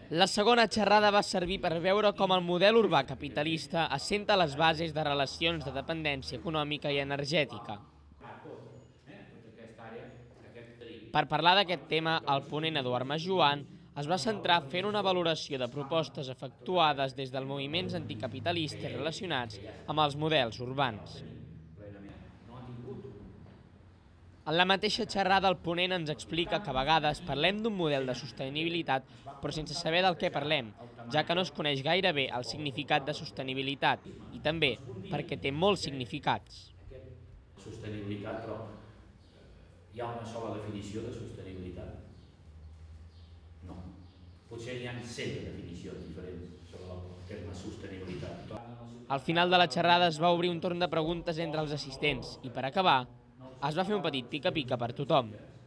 La segona xerrada va servir per veure com el model urbà capitalista assenta les bases de relacions de dependència econòmica i energètica. Per parlar d'aquest tema, el ponent Eduard Masjoan es va centrar fent una valoració de propostes efectuades des dels moviments anticapitalistes relacionats amb els models urbans. En la mateixa xerrada, el ponent ens explica que a vegades parlem d'un model de sostenibilitat però sense saber del què parlem, ja que no es coneix gaire bé el significat de sostenibilitat i també perquè té molts significats. Sostenibilitat, però hi ha una sola definició de sostenibilitat? No. Potser hi ha 100 definicions diferents sobre el terme sostenibilitat. Al final de la xerrada es va obrir un torn de preguntes entre els assistents i, per acabar, es va fer un petit pica-pica per tothom.